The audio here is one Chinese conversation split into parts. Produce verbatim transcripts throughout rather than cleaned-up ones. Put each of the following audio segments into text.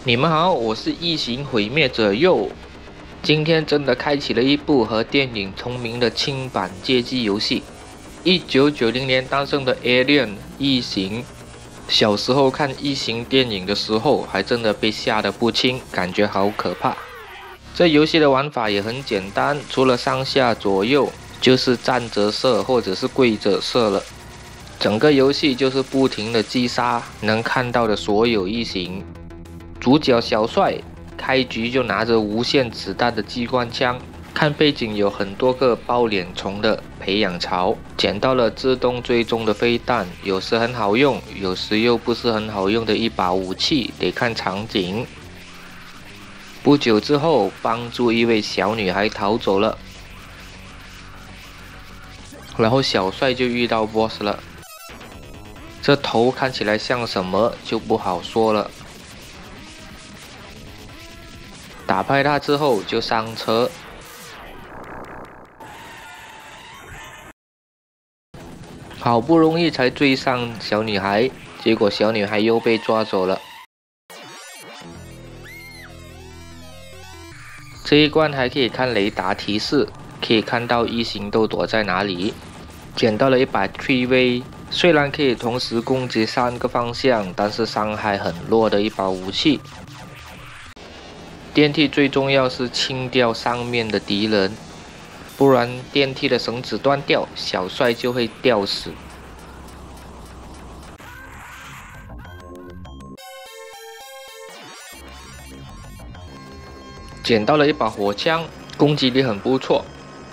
你们好，我是异形毁灭者鼬。今天真的开启了一部和电影同名的轻版街机游戏。一九九零年诞生的 Alien 异形，小时候看异形电影的时候，还真的被吓得不轻，感觉好可怕。这游戏的玩法也很简单，除了上下左右，就是站着射或者是跪着射了。整个游戏就是不停的击杀能看到的所有异形。主角小帅开局就拿着无限子弹的机关枪，看背景有很多个抱脸虫的培养槽，捡到了自动追踪的飞弹，有时很好用，有时又不是很好用的一把武器，得看场景。不久之后，帮助一位小女孩逃走了，然后小帅就遇到 boss 了。这头看起来像什么就不好说了。打败他之后就上车，好不容易才追上小女孩，结果小女孩又被抓走了。这一关还可以看雷达提示，可以看到异形都躲在哪里。捡到了一把 three V， 虽然可以同时攻击三个方向，但是伤害很弱的一把武器。电梯最重要是清掉上面的敌人，不然电梯的绳子断掉，小帅就会吊死。捡到了一把火枪，攻击力很不错。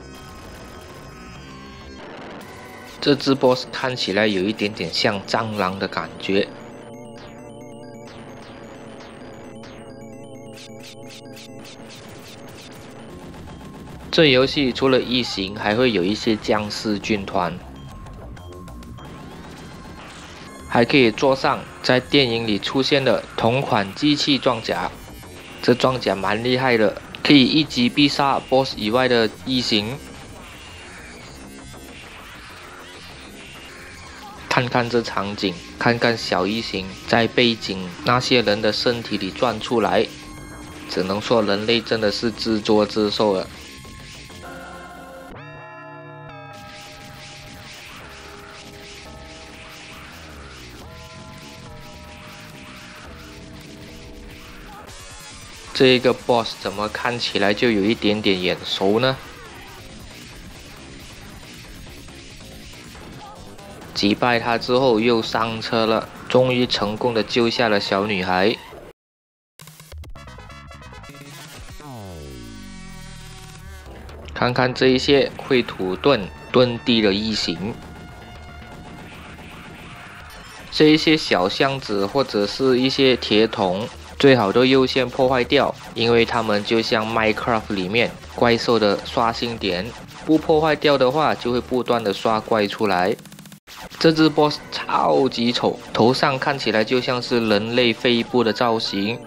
这只 boss 看起来有一点点像蟑螂的感觉。这游戏除了异形，还会有一些僵尸军团，还可以坐上在电影里出现的同款机器装甲。这装甲蛮厉害的，可以一击必杀 boss 以外的异形。看看这场景，看看小异形在背景那些人的身体里转出来，只能说人类真的是自作自受了。这一个 boss 怎么看起来就有一点点眼熟呢？击败他之后又上车了，终于成功的救下了小女孩。看看这一些会土遁遁地的异形，这一些小箱子或者是一些铁桶，最好都优先破坏掉，因为它们就像 Minecraft 里面怪兽的刷新点，不破坏掉的话就会不断的刷怪出来。这只 boss 超级丑，头上看起来就像是人类肺部的造型。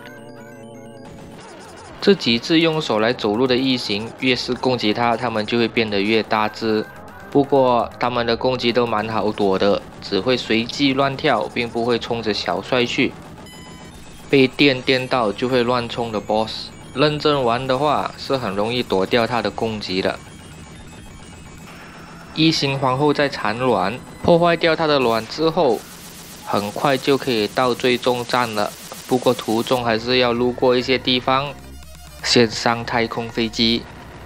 这几只用手来走路的异形，越是攻击它，它们就会变得越大只。不过它们的攻击都蛮好躲的，只会随机乱跳，并不会冲着小帅去。被电电到就会乱冲的 boss， 认真玩的话是很容易躲掉它的攻击的。异形皇后在产卵，破坏掉它的卵之后，很快就可以到最终站了。不过途中还是要路过一些地方，先上太空飞机。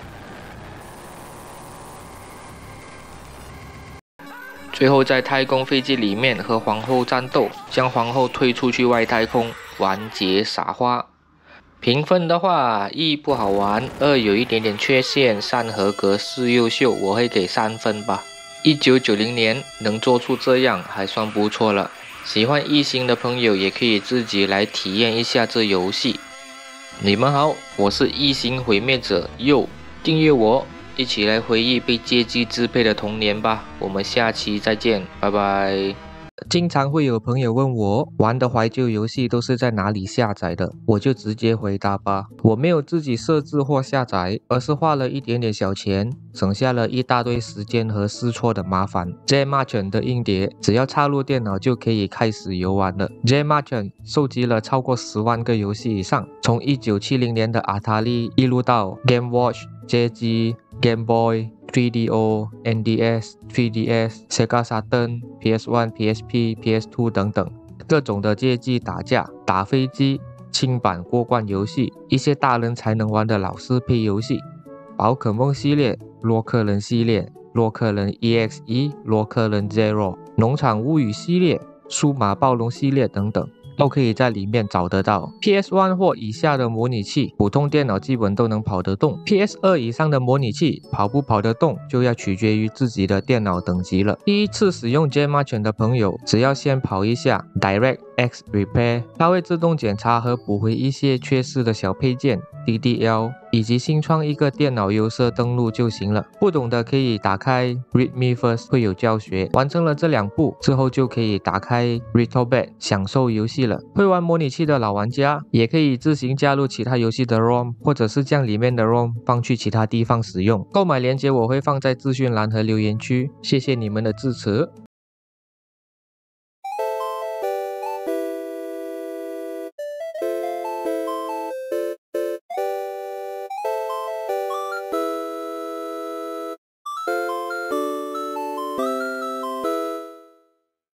最后在太空飞机里面和皇后战斗，将皇后推出去外太空，完结撒花。评分的话，一不好玩，二有一点点缺陷，三合格，四优秀，我会给三分吧。一九九零年能做出这样还算不错了。喜欢异形的朋友也可以自己来体验一下这游戏。你们好，我是异形毁灭者鼬，订阅我，一起来回忆被街机支配的童年吧。我们下期再见，拜拜。 经常会有朋友问我玩的怀旧游戏都是在哪里下载的，我就直接回答吧，我没有自己设置或下载，而是花了一点点小钱，省下了一大堆时间和试错的麻烦。J Merchant 的硬碟只要插入电脑就可以开始游玩了。J Merchant 收集了超过十万个游戏以上，从一九七零年的 Atari 一路到 Game Watch、J G、Game Boy、三 D O、N D S、三 D S、Sega Saturn、P S 一、P S P、P S 二 等等，各种的街机打架、打飞机、轻版过关游戏，一些大人才能玩的老式配游戏，宝可梦系列、洛克人系列、洛克人 E X E、洛克人 Zero、农场物语系列、数码暴龙系列等等，都可以在里面找得到。P S 一 或以下的模拟器，普通电脑基本都能跑得动。P S 二 以上的模拟器跑不跑得动，就要取决于自己的电脑等级了。第一次使用 J Merchant 的朋友，只要先跑一下 DirectX Repair， 它会自动检查和补回一些缺失的小配件、D D L， 以及新创一个电脑有色登录就行了。不懂的可以打开 Readme First， 会有教学。完成了这两步之后，就可以打开 RetroBat 享受游戏了。会玩模拟器的老玩家也可以自行加入其他游戏的 ROM， 或者是将里面的 ROM 放去其他地方使用。购买链接我会放在资讯栏和留言区，谢谢你们的支持。